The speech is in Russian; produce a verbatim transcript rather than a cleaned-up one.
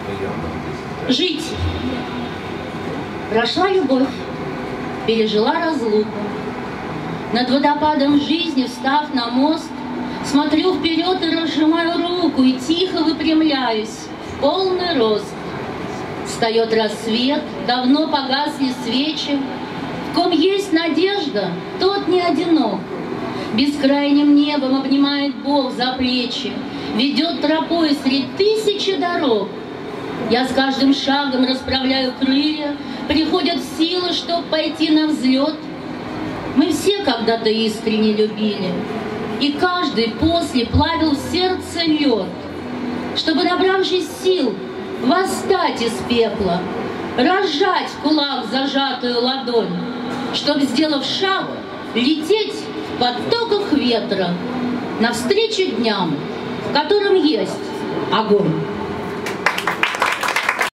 Жить. Прошла любовь, пережила разлуку. Над водопадом жизни, встав на мост, смотрю вперед и разжимаю руку, и тихо выпрямляюсь в полный рост. Встает рассвет, давно погасли свечи. В ком есть надежда, тот не одинок. Бескрайним небом обнимает Бог за плечи, ведет тропой средь тысячи дорог. Я с каждым шагом расправляю крылья, приходят силы, чтоб пойти на взлет. Мы все когда-то искренне любили, и каждый после плавил в сердце лед, чтобы, набравшись сил, восстать из пепла, разжать в кулак зажатую ладонь, чтоб, сделав шаг, лететь в потоках ветра навстречу дням, в котором есть огонь.